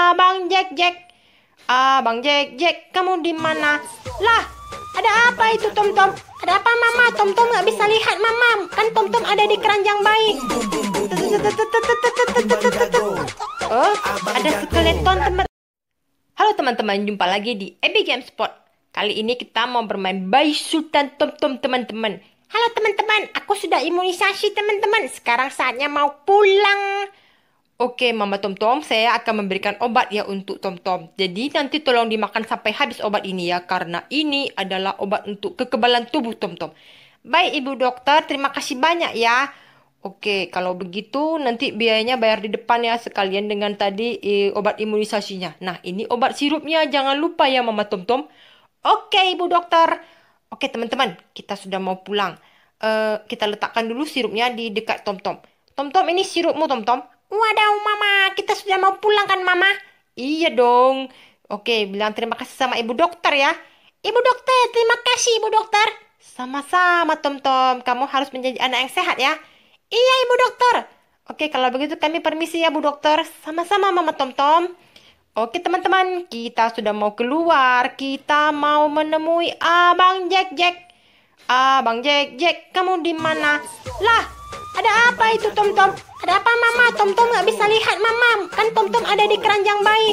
Abang Jack Jack. Abang Jack Jack, kamu di mana? Lah, ada apa itu Tom-Tom? Ada apa Mama? Tom-Tom nggak bisa lihat Mama. Kan Tom-Tom ada di keranjang bayi. Oh, ada skeleton teman. Halo teman-teman, jumpa lagi di Epic Game Spot. Kali ini kita mau bermain Bayi Sultan Tom-Tom teman-teman. Halo teman-teman, aku sudah imunisasi teman-teman. Sekarang saatnya mau pulang. Oke, Mama Tom-Tom, saya akan memberikan obat ya untuk Tom-Tom. Jadi nanti tolong dimakan sampai habis obat ini ya, karena ini adalah obat untuk kekebalan tubuh Tom-Tom. Baik Ibu Dokter, terima kasih banyak ya. Oke, kalau begitu nanti biayanya bayar di depan ya, sekalian dengan tadi obat imunisasinya. Nah, ini obat sirupnya, jangan lupa ya Mama Tom-Tom. Oke Ibu Dokter. Oke teman-teman, kita sudah mau pulang. Kita letakkan dulu sirupnya di dekat Tom-Tom. Tom-Tom, ini sirupmu Tom-Tom. Wadaw Mama, kita sudah mau pulang kan Mama? Iya dong. Oke, bilang terima kasih sama Ibu Dokter ya. Ibu Dokter, terima kasih Ibu Dokter. Sama-sama Tom-Tom, kamu harus menjadi anak yang sehat ya. Iya Ibu Dokter. Oke, kalau begitu kami permisi ya Bu Dokter. Sama-sama Mama Tom-Tom. Oke teman-teman, kita sudah mau keluar. Kita mau menemui Abang Jack Jack. Abang Jack Jack, kamu di mana? Lah, ada apa itu Tom-Tom? Ada apa Mama? Tom-Tom nggak bisa lihat Mama. Kan Tom-Tom ada di keranjang bayi.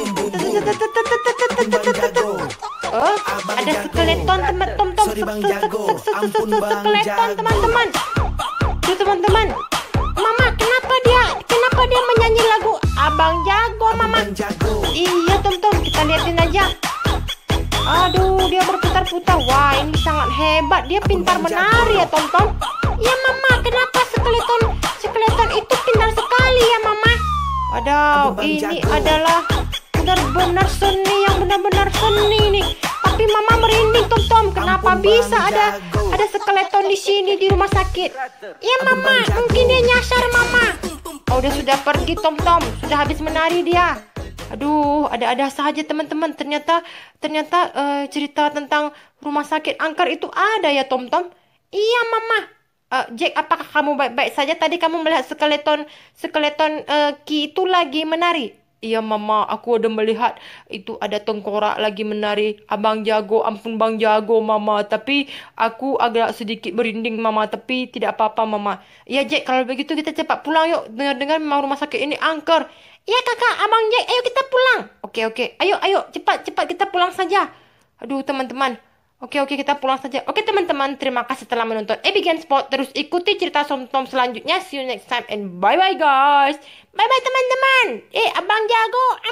Oh, ada skeleton teman Tom-Tom. Skeleton teman-teman. Tuh teman-teman. Mama, kenapa dia menyanyi lagu Abang Jago Mama? Iya Tom-Tom, kita liatin aja. Aduh, dia berputar-putar. Wah, ini sangat hebat. Dia pintar menari ya Tom-Tom. Ya Mama, kenapa skeleton itu pintar sekali ya Mama? Waduh, ini adalah benar-benar seni yang benar-benar seni nih. Tapi Mama merinding Tom-Tom. Kenapa bisa ada skeleton di sini di rumah sakit? Ya Mama, mungkin dia nyasar Mama. Oh, dia sudah pergi Tom-Tom. Sudah habis menari dia. Aduh, ada-ada saja teman-teman. Ternyata cerita tentang rumah sakit angker itu ada ya Tom-Tom. Iya Mama. Jack, apakah kamu baik-baik saja? Tadi kamu melihat skeleton Ki itu lagi menari. Iya Mama, aku ada melihat itu ada tengkorak lagi menari. Abang Jago, ampun Bang Jago Mama. Tapi aku agak sedikit berinding Mama. Tapi tidak apa-apa Mama. Iya Jack, kalau begitu kita cepat pulang yuk. Dengar-dengar memang rumah sakit ini angker. Iya kakak, Abang Jack, ayo kita pulang. Oke. Ayo, cepat kita pulang saja. Aduh teman-teman. Oke, kita pulang saja. Oke teman-teman, terima kasih telah menonton Epic Game Spot. Terus ikuti cerita Tom selanjutnya. See you next time and bye-bye guys. Bye-bye teman-teman. Abang Jago,